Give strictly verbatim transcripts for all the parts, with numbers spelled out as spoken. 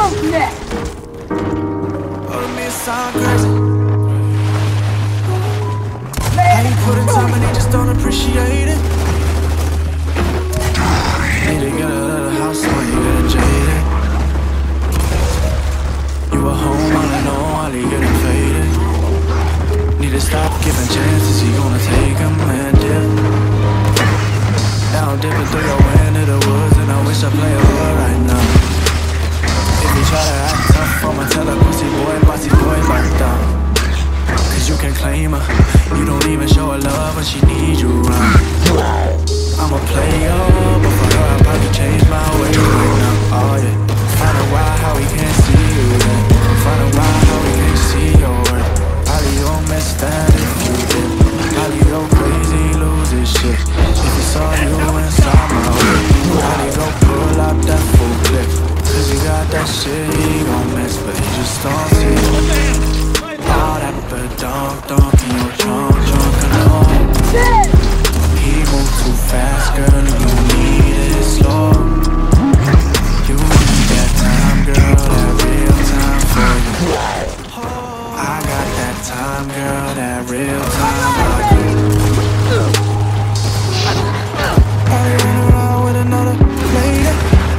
Who's next? Oh, to me it sound crazy. How you put in time and they just don't appreciate it. Need to get out of the house when you get jaded. You a home on and on while you getting faded. Need to stop giving chances, you gonna take them and dip. Now I'm dipping through your way into the woods, and I wish I play a hood right now. If you try to act tough, I'ma tell a pussy boy, bossy boy, back down. Cause you can claim her, you don't even show her love when she needs you around. I'm a player, but for her I probably change my ways right now. Oh yeah, find out why, how we can't see you then. Find out why, how we can't see your worth. Probably don't miss that if you did. Probably go crazy, lose this shit if you saw you inside my way. Probably go pull up that full clip, cause you got that shit he gon' miss, but he just don't see it. All that but dog, dog, in your trunk, trunk alone. He move too fast, girl, and you need it slow. You need that time, girl, that real time for you. I got that time, girl, that real time for you. Probably run around with another lady.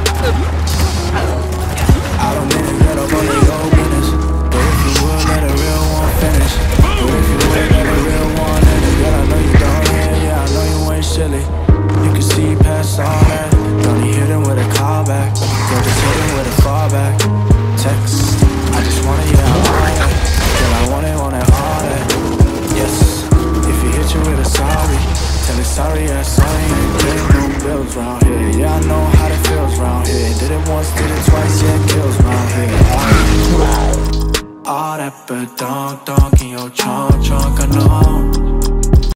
I don't mean to get up on your business, but if you would, let a real one finish. But if you would, let a real one finish. Girl, I know you don't hear, yeah, I know you ain't silly. You can see past all that. Don't need hit him with a call back. Girl, just hit him with a fallback. Text, I just wanna, yeah, I want it. Girl, I want it, want it, all that. Yes, if he hit you with a sorry, tell it sorry, yeah, sorry. Ain't paying no bills round here. Yeah, I know how it feels round here. Did it once, did it twice, yeah, it kills round here. All, all that but donk, donk in your trunk, trunk, I know.